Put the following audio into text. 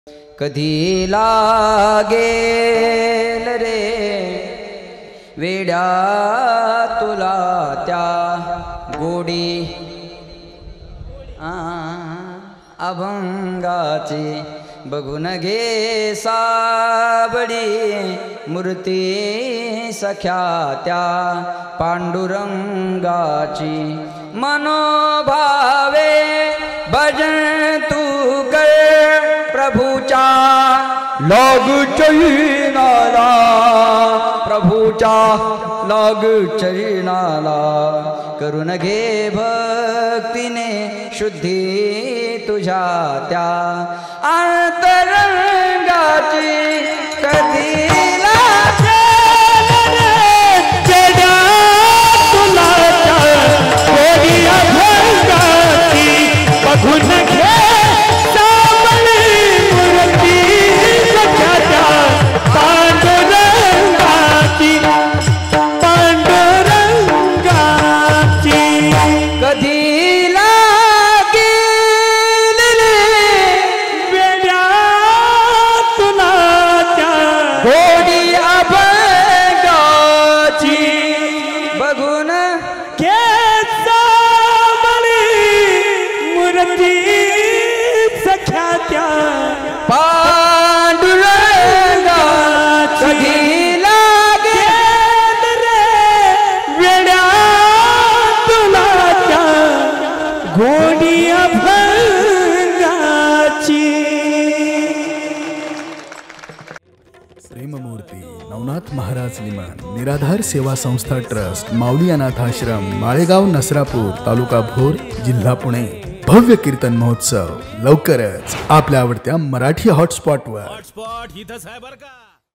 कधी लागेल रे वेड्या तुला त्या गोडी अभंगाची बघून घे साबडी मूर्ती सख्या त्या पांडुरंगाची मनोभावे भजन तू कर प्रभूचा लाग चैनाला प्रभूचा लाग चैनाला करून घे भक्तीने शुद्धी तुझ्या त्या अंतरंगाची कधी लागेल चढा तुला कोणी अभंगाची बघून घे सावली मूर्ती सख्याच्या पांडुरंगाची पांडुरंगाची कधी गोडी अभंगाची बघून घे सावली मूर्ती सख्या त्या पांडुरंगाची लागेल रे वेड्या तुला त्या गोडी अभंगाची. प्रेममूर्ती नवनाथ महाराज लिमन निराधार सेवा संस्था ट्रस्ट माऊली अनाथ आश्रम माळेगाव नसरापूर तालुका भोर जिल्हा पुणे भव्य कीर्तन महोत्सव लवकरच आपल्या आवडत्या मराठी हॉटस्पॉटवर. हॉटस्पॉट इथंच आहे बरं का.